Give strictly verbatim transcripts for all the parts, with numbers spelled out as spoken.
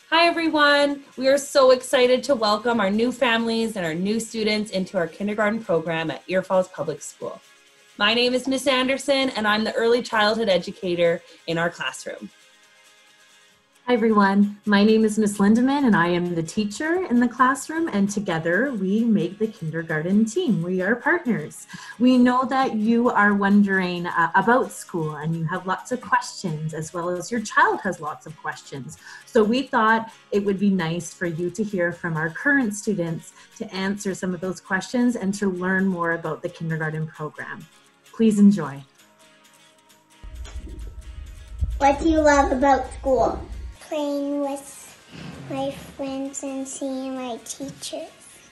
Hi, everyone. We are so excited to welcome our new families and our new students into our kindergarten program at Ear Falls Public School. My name is Miss Anderson, and I'm the early childhood educator in our classroom. Hi, everyone. My name is Miss Lindeman, and I am the teacher in the classroom, and together we make the kindergarten team. We are partners. We know that you are wondering uh, about school, and you have lots of questions, as well as your child has lots of questions. So we thought it would be nice for you to hear from our current students to answer some of those questions and to learn more about the kindergarten program. Please enjoy. What do you love about school? Playing with my friends and seeing my teachers.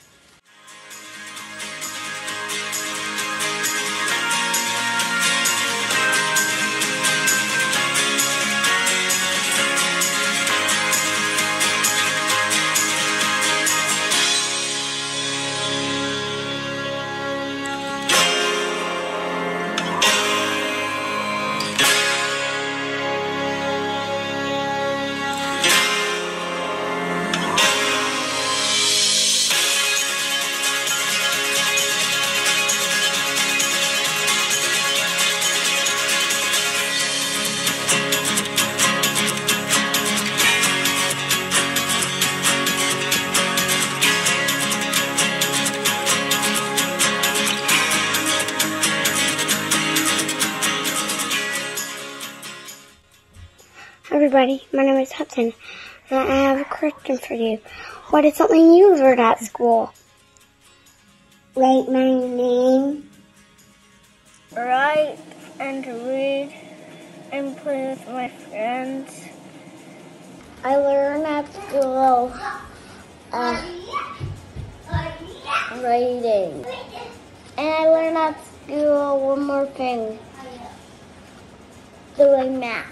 Everybody, my name is Hudson, and I have a question for you. What is something you learned at school? Write my name. Write and read and play with my friends. I learned at school uh, writing. And I learned at school one more thing, doing math.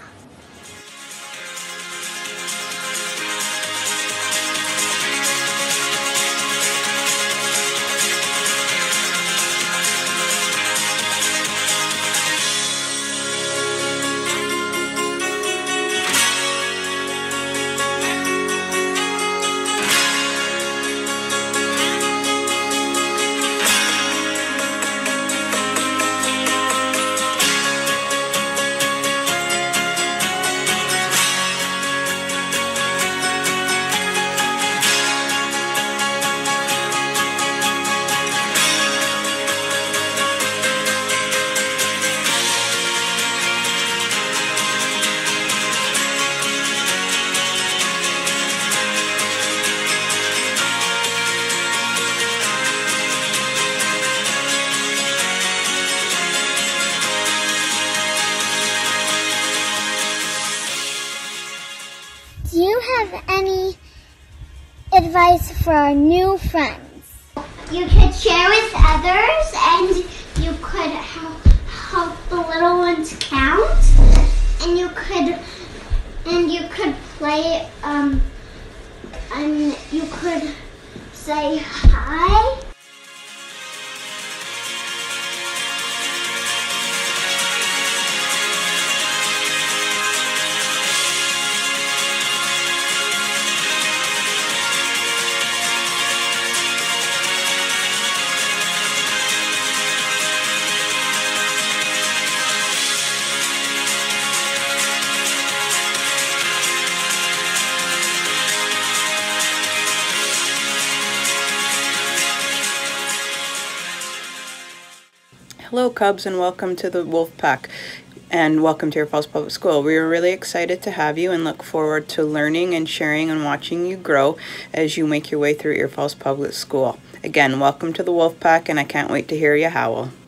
Do you have any advice for our new friends? You could share with others, and you could help, help the little ones count, and you could and you could play um and you could say hi. Hello Cubs, and welcome to the Wolf Pack, and welcome to Ear Falls Public School. We are really excited to have you and look forward to learning and sharing and watching you grow as you make your way through Ear Falls Public School. Again, welcome to the Wolf Pack, and I can't wait to hear you howl.